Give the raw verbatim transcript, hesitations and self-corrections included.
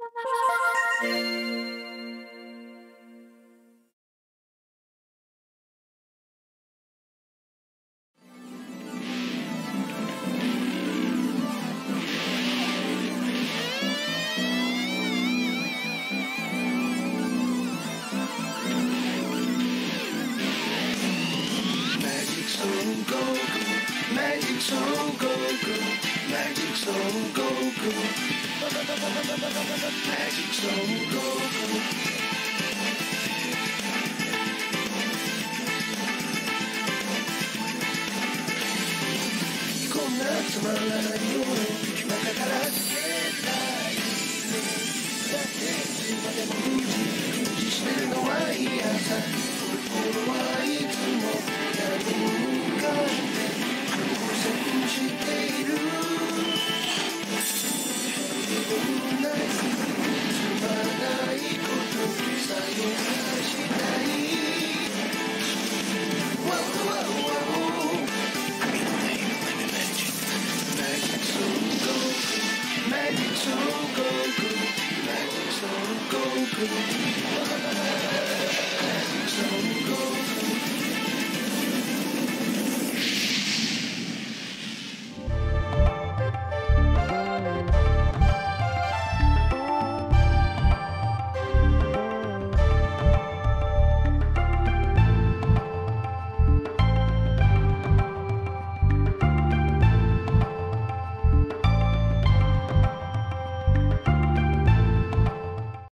Magic Soul Goku, Magic Soul Goku, Magic Soul Goku. こんなつまらないよ中から出たいだっていつまでも封じ封じしてるのはいいやさ心はいつもやるかしているつまらないことさよならしたい Wow, wow, wow Magic Soul Goku Magic Soul Goku Magic Soul Goku Magic Soul